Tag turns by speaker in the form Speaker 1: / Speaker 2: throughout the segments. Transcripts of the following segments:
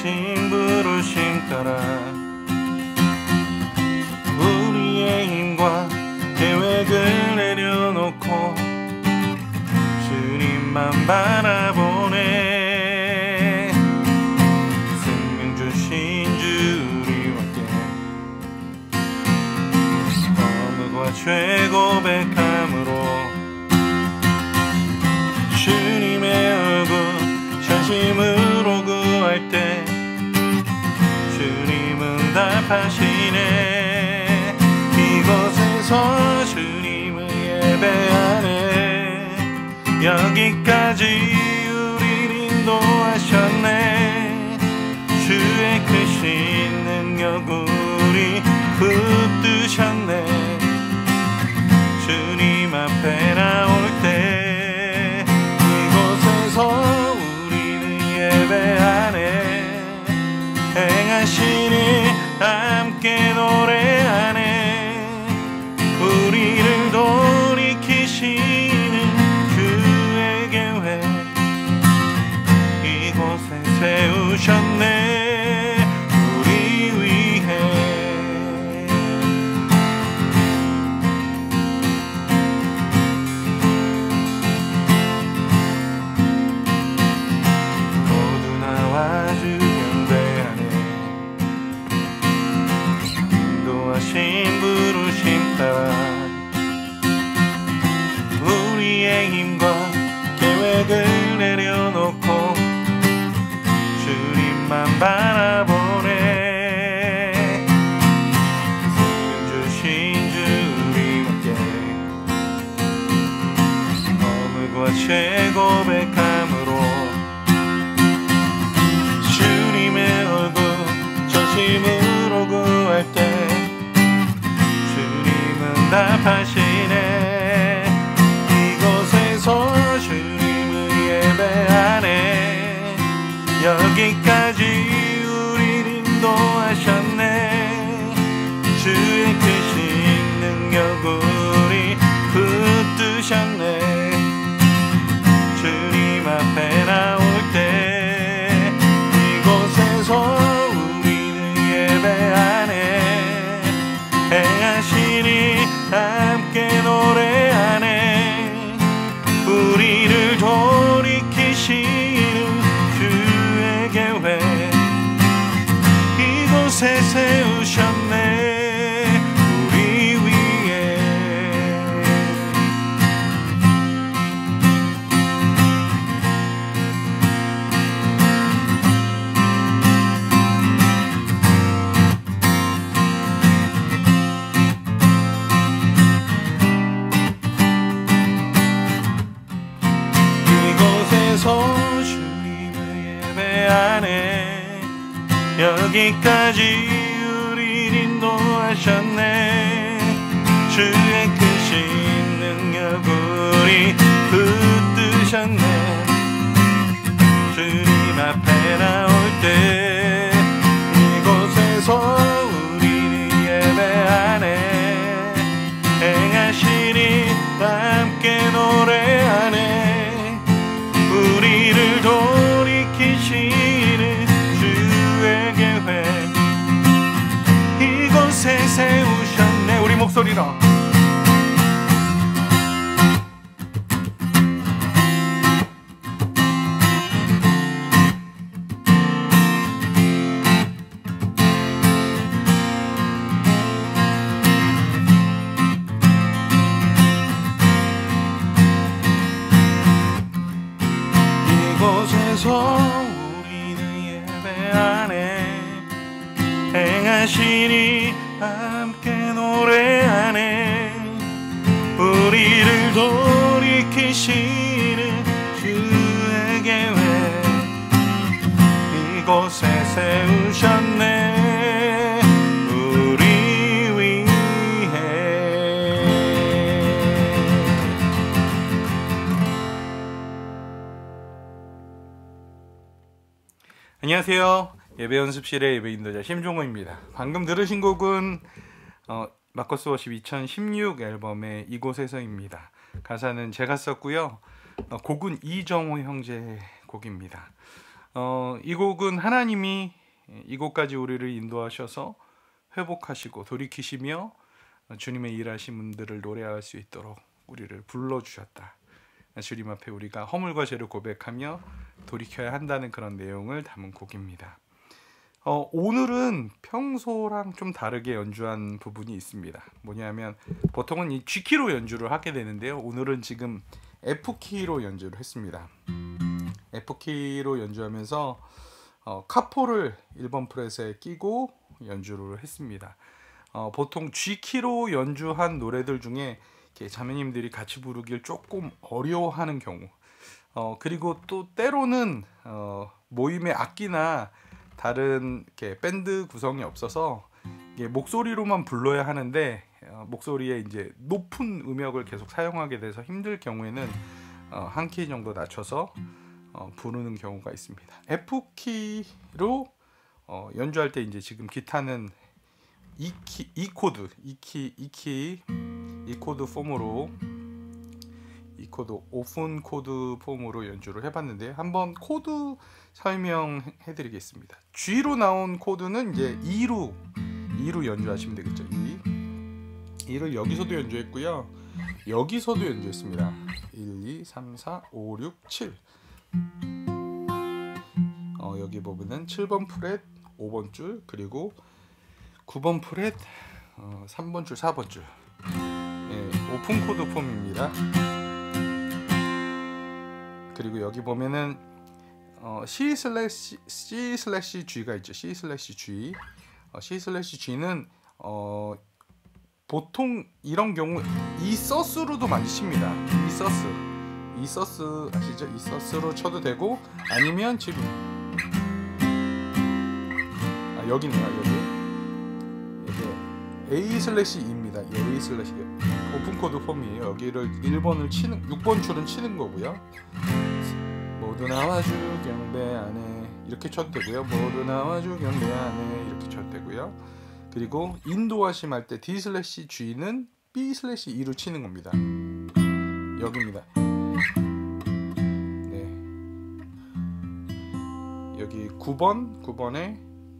Speaker 1: 하신 부르심 따라 우리의 힘과 계획을 내려놓고 주님만 바라보네. 생명 주신 주님 함께 허물과 죄 고백함으로 주님의 얼굴 전심으로 구할 때 주님은 답하시네. 이곳에서 주님을 예배하네. 여기까지 우리를 인도하셨네. 주의 크신 능력 우리 붙드셨네. 주님 앞에 나올 때 이곳에서 우리는 예배하네. 행하시니 함께 노래하네. 우리를 돌이키시는 주의 계획 이곳에 세우셨네. 우리 위해 모두 나와 주 경배하네. 인도하신 부르심 따라 우리의 힘과 계획을 내려놓고 주님만 바라보네. 생명 주신 주님 함께 허물과 죄 고백함으로 주님의 얼굴 전심으로 구할 때 주님은 답하시네. 이곳에서 주님을 예배하네. 여기까지 우리를 인도하셨네. 주의 크신 능력 우리 붙드셨네. 주님 앞에 나올 때 이곳에서 우리는 예배하네. 행하시니 함께 노래하네. 우리를 돌이키시는 주의 계획 이곳에 세우셨네. 우리 위에 이곳에서 주님을 예배하네. 여기까지 우리를 인도하셨네. 주의 크신 능력 우리 붙드셨네. 주님 앞에 나올 때 이곳에서 우리는 예배하네. 행하시니 함께 노래하네. 우리를 돌이키시는 주의 계획 이곳에 세우셨네. 우리 목소리로 이곳에서 우리는 예배하네. 행하시니 함께 노래하네. 우리를 돌이키시는 주의 계획 이곳에 세우셨네. 우리 위해 안녕하세요. 예배 연습실의 예배 인도자 심종호입니다. 방금 들으신 곡은 마커스 워십 2016 앨범의 이곳에서입니다. 가사는 제가 썼고요. 곡은 이정호 형제의 곡입니다. 이 곡은 하나님이 이곳까지 우리를 인도하셔서 회복하시고 돌이키시며 주님의 일하신 분들을 노래할 수 있도록 우리를 불러주셨다. 주님 앞에 우리가 허물과 죄를 고백하며 돌이켜야 한다는 그런 내용을 담은 곡입니다. 오늘은 평소랑 좀 다르게 연주한 부분이 있습니다. 뭐냐면 보통은 이 G키로 연주를 하게 되는데요. 오늘은 지금 F키로 연주를 했습니다. F키로 연주하면서 카포를 1번 프렛에 끼고 연주를 했습니다. 보통 G키로 연주한 노래들 중에 이렇게 자매님들이 같이 부르기를 조금 어려워하는 경우, 그리고 또 때로는 모임의 악기나 다른 이렇게 밴드 구성이 없어서 이게 목소리로만 불러야 하는데 목소리에 이제 높은 음역을 계속 사용하게 돼서 힘들 경우에는 한 키 정도 낮춰서 부르는 경우가 있습니다. F키로 연주할 때 이제 지금 기타는 E 코드 폼으로 이 코드 오픈 코드 폼으로 연주를 해봤는데 한번 코드 설명해 드리겠습니다. G로 나온 코드는 이제 2로 연주하시면 되겠죠. 2를 여기서도 연주했고요, 여기서도 연주했습니다. 1, 2, 3, 4, 5, 6, 7. 여기 보면은 7번 프렛 5번 줄, 그리고 9번 프렛 3번 줄 4번 줄. 오픈 코드 폼입니다. 그리고 여기 보면은 C/G가 있죠. C/G. C/G는 보통 이런 경우 이서스로도 많이 칩니다. 이서스 아시죠? 이서스로 쳐도 되고, 아니면 지금 여기네요. 여기 A/E입니다. A/ 오픈 코드 폼이에요. 여기를 1번을 치는, 6번 줄은 치는 거고요. 모두 나와주 경배 안에 이렇게 쳐도 되고요. 모두 나와주 경배 안에 이렇게 쳐도 되고요. 그리고 인도하심 때 D/G는 B/E로 치는 겁니다. 여기입니다. 네. 여기 9번에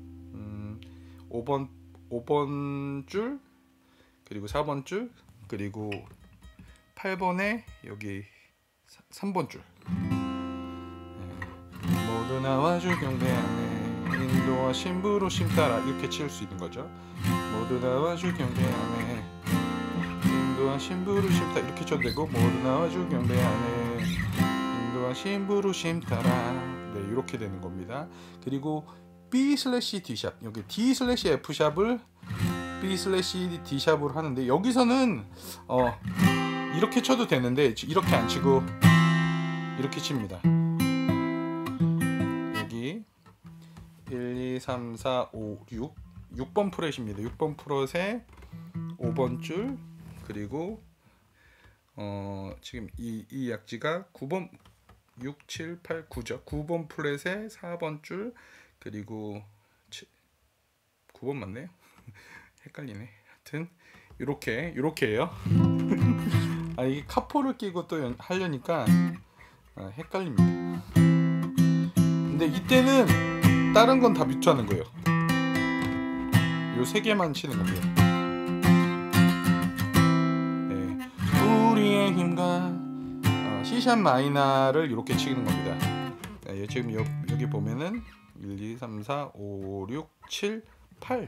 Speaker 1: 5번 줄, 그리고 4번 줄, 그리고 8번에 여기 3번 줄. 모두 나와주 경배 안에 인도하심 부르심 따라 이렇게 칠 수 있는 거죠. 모두 나와주 경배 안에 인도하심 부르심 따라 이렇게 쳐도 되고, 모두 나와주 경배 안에 인도하심 부르심 따라, 네, 이렇게 되는 겁니다. 그리고 B/D 샵, 여기 D/F 샵을 B/D 샵으로 하는데, 여기서는 이렇게 쳐도 되는데 이렇게 안 치고 이렇게 칩니다. 여기 1, 2, 3, 4, 5, 6번 프렛입니다. 6번 프렛에 5번 줄, 그리고 지금 이 약지가 9번 6, 7, 8, 9죠. 9번 프렛에 4번 줄, 그리고 9번 맞네요. 헷갈리네. 하여튼 요렇게예요. 이게 카포를 끼고 또 하려니까 헷갈립니다. 근데 이때는 다른 건 다 뮤트하는 거예요. 요 세 개만 치는 겁니다. 네. 우리의 힘과 C샵 마이너를 이렇게 치는 겁니다. 네, 지금 여기 보면은 1, 2, 3, 4, 5, 6, 7, 8.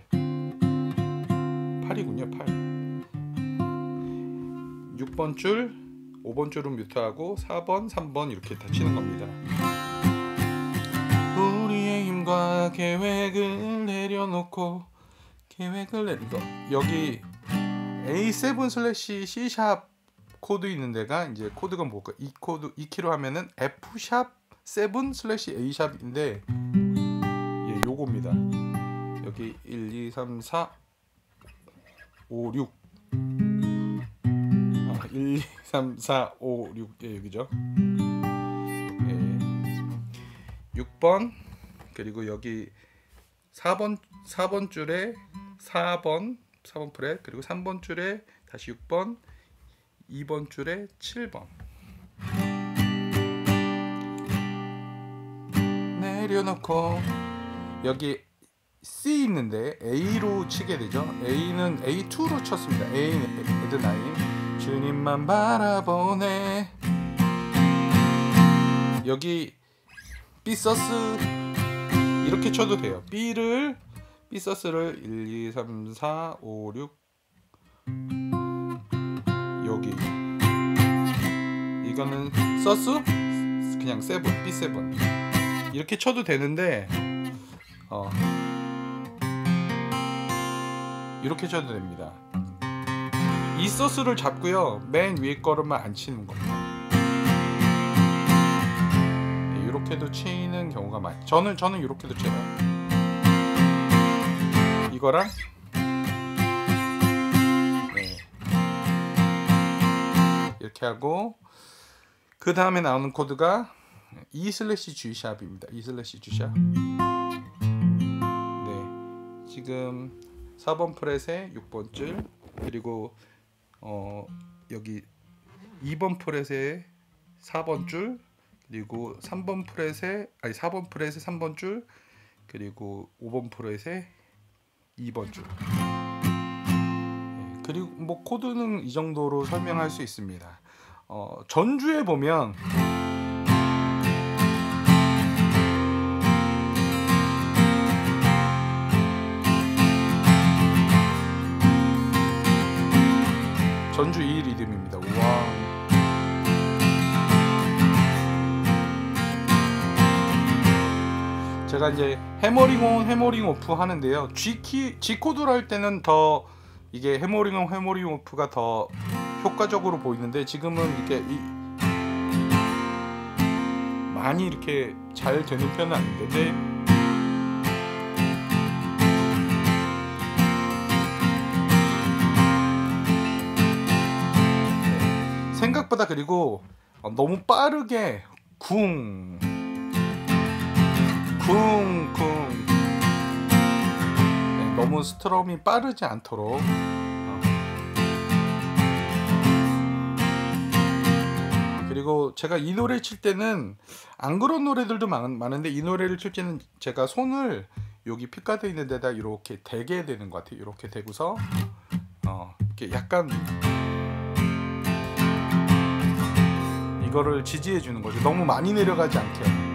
Speaker 1: 8이군요. 8. 6번 줄, 5번 줄은 뮤트하고 4번, 3번 이렇게 다 치는 겁니다. 우리의 힘과 계획을 내려놓고 여기 A7/C 샵 코드 있는 데가 이제 코드가 뭘까? 이 코드 2키로 하면은 F 샵 7/A 샵인데, 예, 요겁니다. 여기 1, 2, 3, 4, 5, 6. 1, 2, 3, 4, 5, 6. 예, 여기죠. 예. 6번, 그리고 여기 4번 줄에 4번 프렛, 그리고 3번 줄에 다시 6번, 2번 줄에 7번. 내
Speaker 2: 내려놓고 여기 C 있는데 A로 치게 되죠. A는 A2로 쳤습니다. A 에드9 주님만 바라보네. 여기 B 서스 이렇게 쳐도 돼요. B 서스를 1, 2, 3, 4, 5, 6 여기 이거는 서스 그냥 7, B7 이렇게 쳐도 되는데 이렇게 쳐도 됩니다. 이 서스를 잡고요. 맨 위에 거를만 안 치는 겁니다. 이렇게도 치는 경우가 많아요. 저는 이렇게도 쳐요. 이거랑 이렇게 하고 그 다음에 나오는 코드가 E/G샵입니다. E/G샵. 네, 지금 4번 프렛에 6번 줄 그리고 여기 2번 프렛에 4번 줄 그리고 4번 프렛에 3번 줄 그리고 5번 프렛에 2번 줄. 네, 그리고 뭐 코드는 이 정도로 설명할 수 있습니다. 전주에 보면 전주 이 리듬입니다. 와. 제가 이제 해머링 온, 해머링 오프 하는데요. G 코드로 할 때는 더 이게 해머링 온, 해머링 오프가 더 효과적으로 보이는데 지금은 이게 많이 이렇게 잘 되는 편은 아닌데 생각보다 그리고 너무 빠르게 쿵 너무 스트럼이 빠르지 않도록 그리고 제가 이 노래 칠 때는 안 그런 노래들도 많은데 이 노래를 칠 때는 제가 손을 여기 핏가드 있는 데다 이렇게 대게 되는 것 같아요. 이렇게 대고서 이렇게 약간 이거를 지지해 주는 거죠. 너무 많이 내려가지 않게.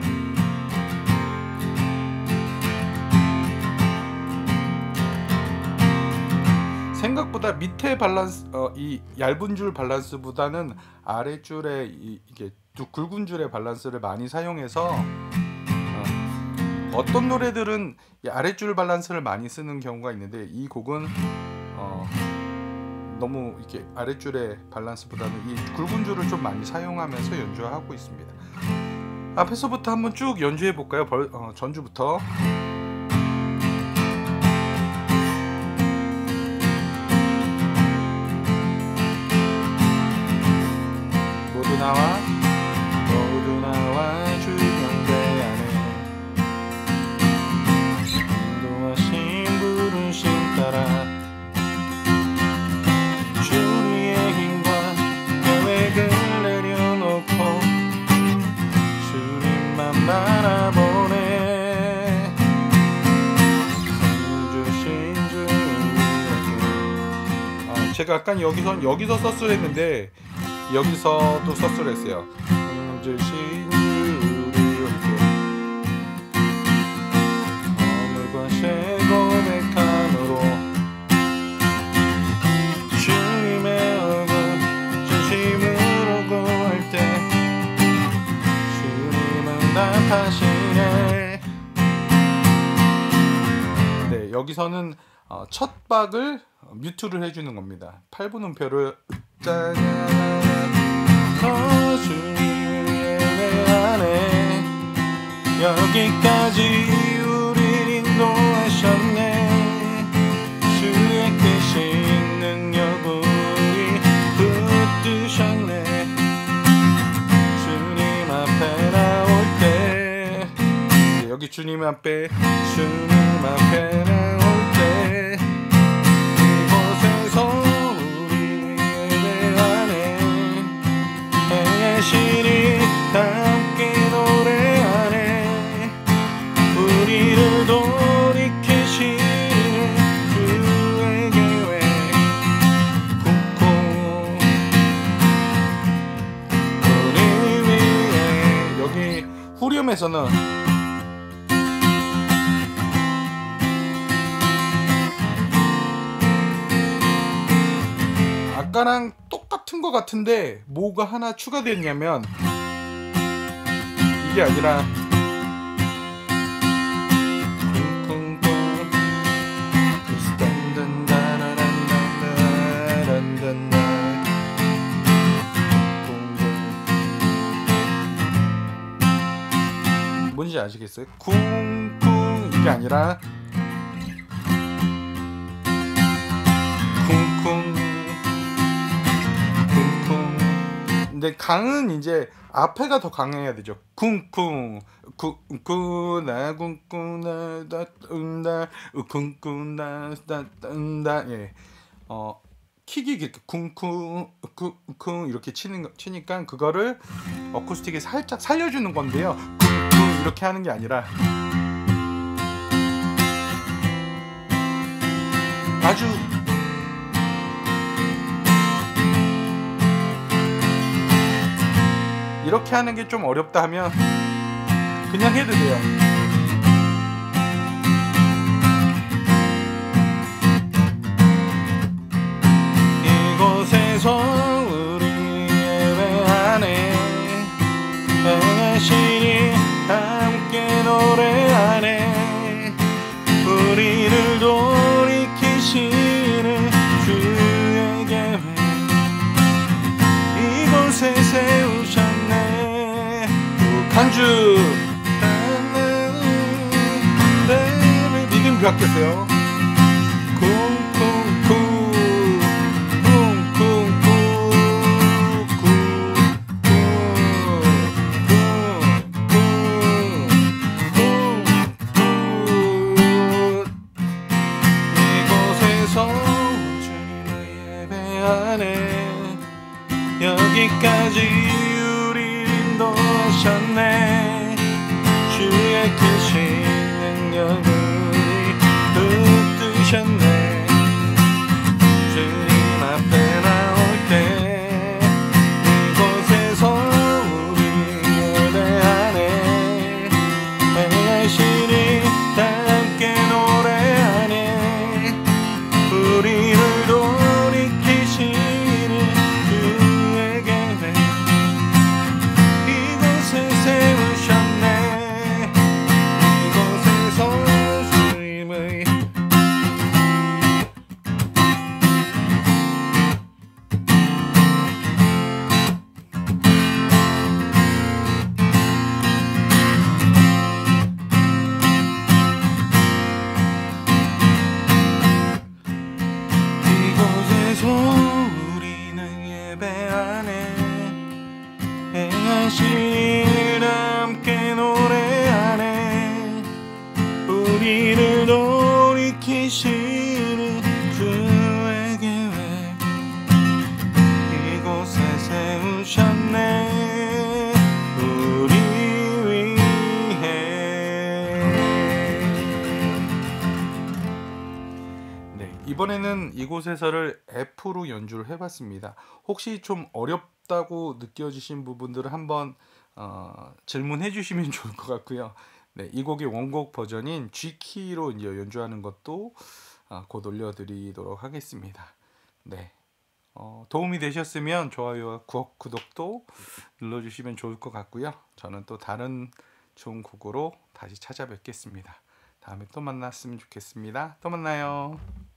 Speaker 2: 생각보다 밑에 밸런스 이 얇은 줄 밸런스보다는 아랫줄에 이게 굵은 줄의 밸런스를 많이 사용해서 어떤 노래들은 이 아랫줄 밸런스를 많이 쓰는 경우가 있는데 이 곡은 너무 이렇게 아랫줄의 밸런스보다는 이 굵은 줄을 좀 많이 사용하면서 연주하고 있습니다. 앞에서부터 한번 쭉 연주해 볼까요? 전주부터. 모두 나와 주변대 안에 인도하신 부르심 따라 주의 힘과 계획을 내려놓고 주님만 바라보네. 주신 주 제가 약간 여기서 서스를 했는데 여기서도 서스를 했어요. 주신 이렇게 오늘과 새 고백함으로 주님의 얼굴 진심으로 구할 때 주님은 답하시네. 네, 여기서는 첫 박을 뮤트를 해주는 겁니다. 8분 음표를 짜냐 주님의 예배하네. 여기까지 우릴 인도하셨네. 주의 크신 능력 우리 붙드셨네. 주님 앞에 나올 때 여기 주님 앞에 나올 때 이곳에서 신이 함께 노래하네. 후렴에서는 아까랑 똑같은 것 같은데 뭐가 하나 추가됐냐면 이게 아니라 뭔지 아시겠어요? 쿵쿵 이게 아니라 쿵쿵 쿵쿵. 근데 강은 이제 앞에가 더 강해야 되죠. 쿵쿵 쿵쿵나 쿵쿵나 다운다 쿵쿵나 다운다. 예. 킥이 이렇게 쿵쿵 쿵쿵 이렇게 치니까 그거를 어쿠스틱이 살짝 살려주는 건데요. 쿵쿵 이렇게 하는 게 아니라 아주 이렇게 하는 게 좀 어렵다 하면 그냥 해도 돼요. 이곳에서 우리 예배하네 당신이 함께 노래하네 우리를 돌이키시는 주의 계획 이곳에 세우셨네. 간주 리듬 바뀌었어요. 여기까지 우리 인도하셨네. 주의 크신 능력을 붙드셨네. 주님 앞에 나올 때 이곳에서 우리 예배하네. 당신이 함께 노래하네. 우리를 돌이키시는 우리는 예배하네. 당신을 함께 노래하네. 우리를 돌이키시는 주의 계획 이곳에 세우셨네. 우리 위해. 네, 이번에는 이곳에서를 F로 연주를 해봤습니다. 혹시 좀 어렵다고 느껴지신 부분들을 한번 질문해 주시면 좋을 것 같고요. 네, 이 곡의 원곡 버전인 G키로 이제 연주하는 것도 곧 올려드리도록 하겠습니다. 네, 도움이 되셨으면 좋아요와 구독도 눌러주시면 좋을 것 같고요. 저는 또 다른 좋은 곡으로 다시 찾아뵙겠습니다. 다음에 또 만났으면 좋겠습니다. 또 만나요.